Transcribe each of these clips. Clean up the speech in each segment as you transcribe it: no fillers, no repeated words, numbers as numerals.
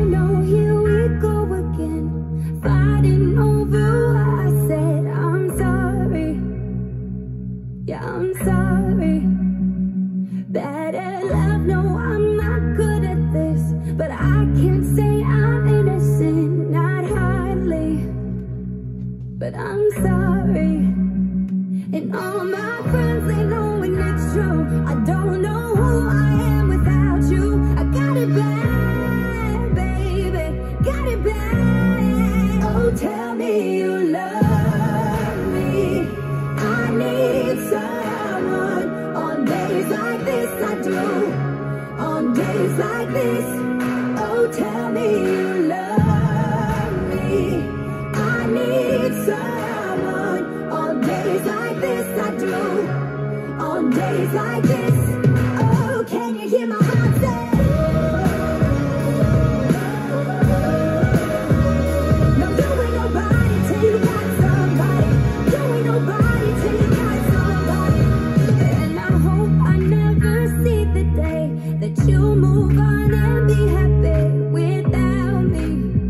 no, here we go again, fighting over what I said. I'm sorry, yeah, I'm sorry. Better love, no, I'm not good at this, but I can't say I'm innocent, not hardly. But I'm sorry, and all my friends, they know when it's true. I don't know who I am without you. I got it back, baby, got it back. Oh, tell me you love me. I need someone. On days like this I do. On days like this. Oh, tell me you love me. I need someone. On days like this I do. On days like this. Oh, can you hear my heart say? No, you ain't nobody till you got somebody. You ain't nobody till you got somebody. And I hope I never see the day that you move on and be happy without me.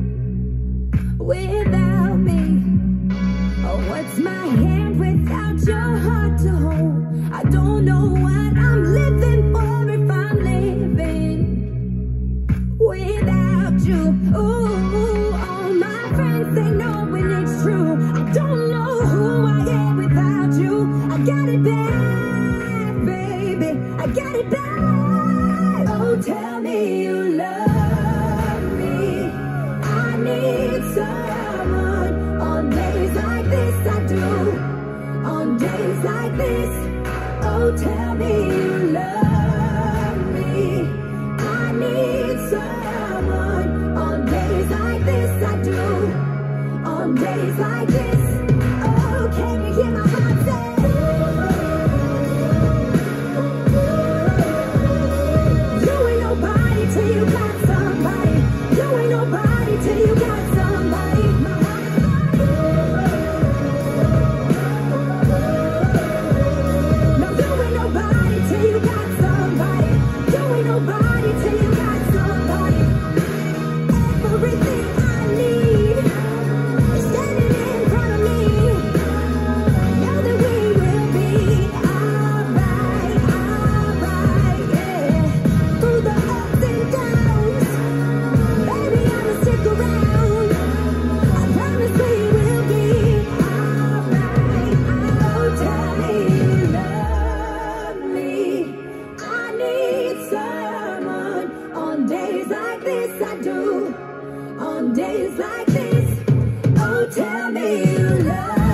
Without me. Oh, what's my hand without your heart to hold? I don't know what I'm living for if I'm living without you. Ooh, all my friends, they know when it's true. I don't know who I am without you. I got it back, baby, I got it back. Oh, tell me you love me. I need someone. On days like this I do. On days like this. Oh, tell me you love me. I need someone. On days like this I do. On days like this. Oh, can you hear my heart say? You ain't nobody till you got somebody. You ain't nobody till you got somebody. My heart no, you ain't nobody till you got somebody. You ain't nobody till you got somebody. Everything I need is standing in front of me. Know that we will be alright, yeah. Through the ups and downs, baby, I'ma stick around. I promise we will be alright. Oh, tell me you love me. I need someone. On days like this I do. On days like this. Oh, tell me you love me.